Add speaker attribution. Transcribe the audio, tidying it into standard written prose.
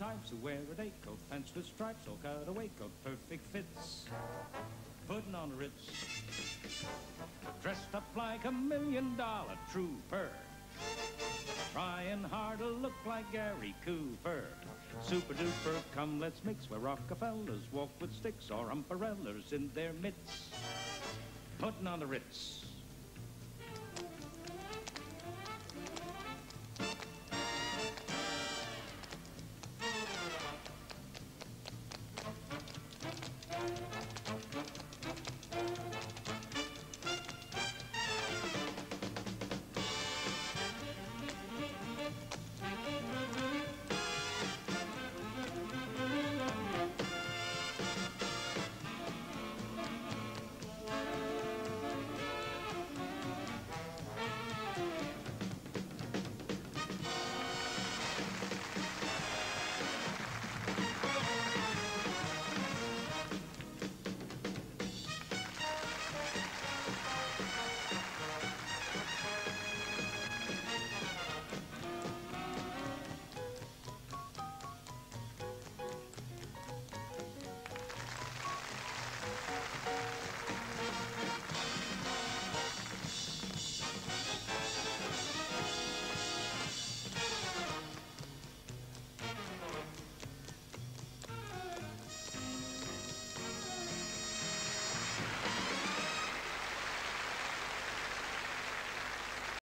Speaker 1: types who wear a day coat, pants with stripes, or cutaway coat, perfect fits. Putting on the Ritz, dressed up like $1,000,000 trooper, trying hard to look like Gary Cooper. Super duper, come let's mix where Rockefellers walk with sticks or umbrellas in their midst. Putting on the Ritz.